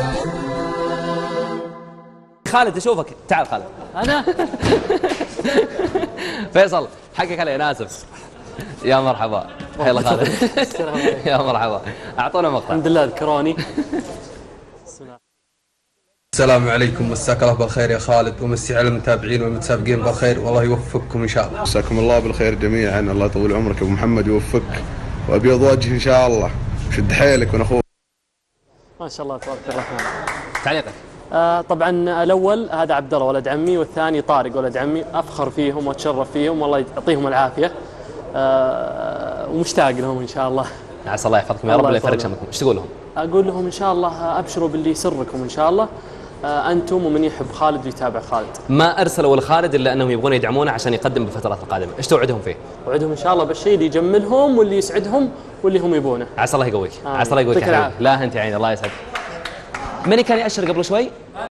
خالد اشوفك، تعال خالد. انا فيصل حقك علي، انا اسف. يا مرحبا، يلا خالد. يا مرحبا، اعطونا مقطع. الحمد لله ذكروني. السلام عليكم، مساك الله بالخير يا خالد، ومسي على المتابعين والمتسابقين بالخير، والله يوفقكم ان شاء الله. مساكم الله بالخير جميعا، الله يطول عمرك يا ابو محمد، يوفقك وابيض وجه ان شاء الله. شد حيلك وانا اخوك. ما شاء الله تبارك الرحمن. تعليقك. طبعا الاول هذا عبد الله ولد عمي، والثاني طارق ولد عمي، افخر فيهم واتشرف فيهم، والله يعطيهم العافيه. ومشتاق لهم ان شاء الله. عسى الله يحفظكم يا رب ولا يفرق شمكم. ايش تقول لهم؟ اقول لهم ان شاء الله ابشروا باللي يسركم ان شاء الله، انتم ومن يحب خالد ويتابع خالد. ما ارسلوا لخالد الا انهم يبغون يدعمونه عشان يقدم بالفترات القادمه، ايش توعدهم فيه؟ وعدهم ان شاء الله بالشيء اللي يجملهم واللي يسعدهم واللي هم يبونه. عسى الله يقويك، عسى الله يقويك يا حبيبي. لا انت يا عيني، الله يسعدك. من كان يأشر قبل شوي؟